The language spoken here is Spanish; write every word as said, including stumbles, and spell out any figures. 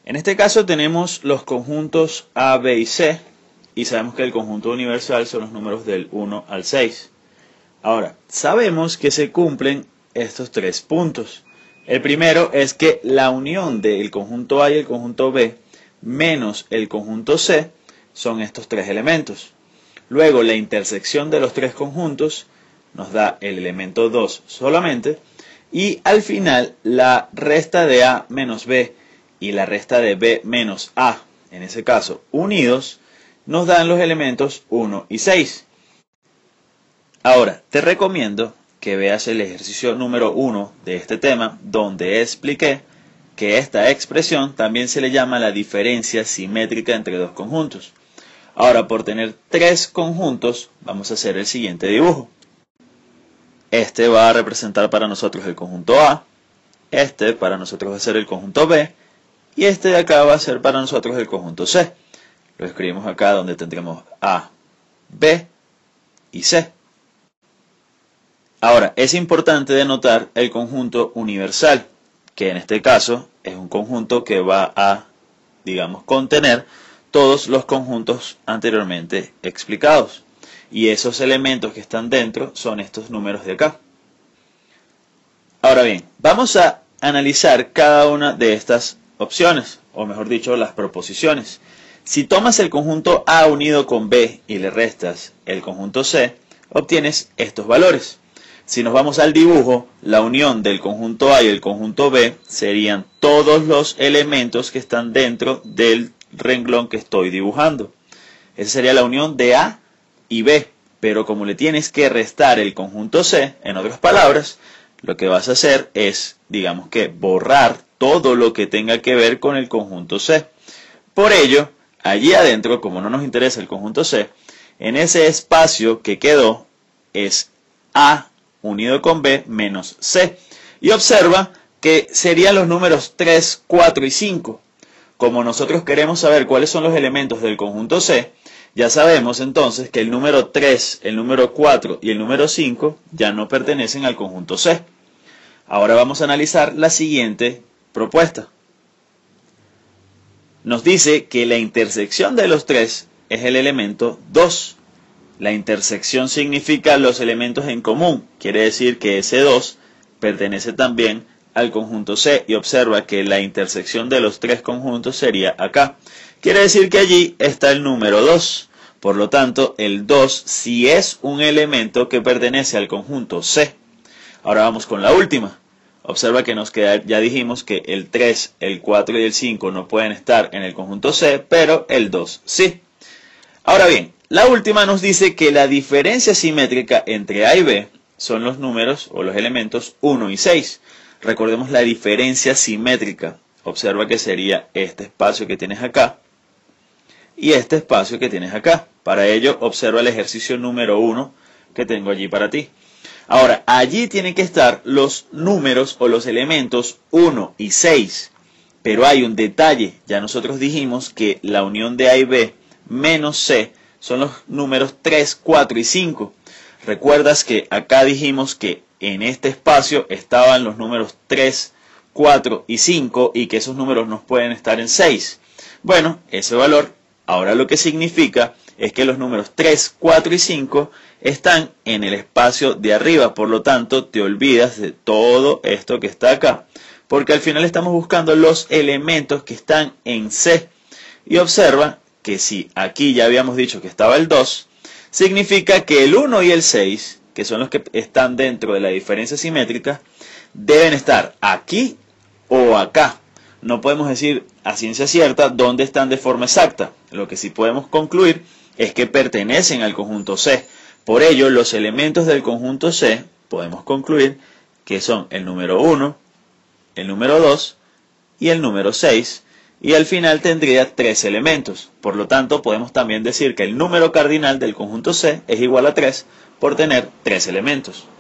En este caso tenemos los conjuntos A, B y C, y sabemos que el conjunto universal son los números del uno al seis. Ahora, sabemos que se cumplen estos tres puntos. El primero es que la unión del conjunto A y el conjunto B menos el conjunto C son estos tres elementos. Luego, la intersección de los tres conjuntos nos da el elemento dos solamente. Y al final, la resta de A menos B y la resta de B menos A, en ese caso unidos, nos dan los elementos uno y seis. Ahora, te recomiendo que veas el ejercicio número uno de este tema, donde expliqué que esta expresión también se le llama la diferencia simétrica entre dos conjuntos. Ahora, por tener tres conjuntos, vamos a hacer el siguiente dibujo. Este va a representar para nosotros el conjunto A, este para nosotros va a ser el conjunto B, y este de acá va a ser para nosotros el conjunto C. Lo escribimos acá donde tendremos A, B y C. Ahora, es importante denotar el conjunto universal, que en este caso es un conjunto que va a, digamos, contener todos los conjuntos anteriormente explicados. Y esos elementos que están dentro son estos números de acá. Ahora bien, vamos a analizar cada una de estas opciones, o mejor dicho, las proposiciones. Si tomas el conjunto A unido con B y le restas el conjunto C, obtienes estos valores. Si nos vamos al dibujo, la unión del conjunto A y el conjunto B serían todos los elementos que están dentro del renglón que estoy dibujando. Esa sería la unión de A y B, pero como le tienes que restar el conjunto C, en otras palabras, lo que vas a hacer es, digamos que, borrar todo lo que tenga que ver con el conjunto C. Por ello, allí adentro, como no nos interesa el conjunto C, en ese espacio que quedó es A unido con B menos C. Y observa que serían los números tres, cuatro y cinco. Como nosotros queremos saber cuáles son los elementos del conjunto C, ya sabemos entonces que el número tres, el número cuatro y el número cinco ya no pertenecen al conjunto C. Ahora vamos a analizar la siguiente propuesta. Nos dice que la intersección de los tres es el elemento dos. La intersección significa los elementos en común. Quiere decir que ese dos pertenece también al conjunto C. Y observa que la intersección de los tres conjuntos sería acá. Quiere decir que allí está el número dos. Por lo tanto, el dos sí es un elemento que pertenece al conjunto C. Ahora vamos con la última. Observa que nos queda, ya dijimos que el tres, el cuatro y el cinco no pueden estar en el conjunto C, pero el dos sí. Ahora bien, la última nos dice que la diferencia simétrica entre A y B son los números o los elementos uno y seis. Recordemos la diferencia simétrica. Observa que sería este espacio que tienes acá y este espacio que tienes acá. Para ello, observa el ejercicio número uno que tengo allí para ti. Ahora, allí tienen que estar los números o los elementos uno y seis. Pero hay un detalle. Ya nosotros dijimos que la unión de A y B menos C son los números tres, cuatro y cinco. Recuerdas que acá dijimos que en este espacio estaban los números tres, cuatro y cinco y que esos números no pueden estar en seis. Bueno, ese valor ahora lo que significa es que los números tres, cuatro y cinco están en el espacio de arriba. Por lo tanto, te olvidas de todo esto que está acá, porque al final estamos buscando los elementos que están en C. Y observa que si aquí ya habíamos dicho que estaba el dos, significa que el uno y el seis, que son los que están dentro de la diferencia simétrica, deben estar aquí o acá. No podemos decir a ciencia cierta dónde están de forma exacta. Lo que sí podemos concluir es que pertenecen al conjunto C. Por ello, los elementos del conjunto C podemos concluir que son el número uno, el número dos y el número seis. Y al final tendría tres elementos. Por lo tanto, podemos también decir que el número cardinal del conjunto C es igual a tres por tener tres elementos.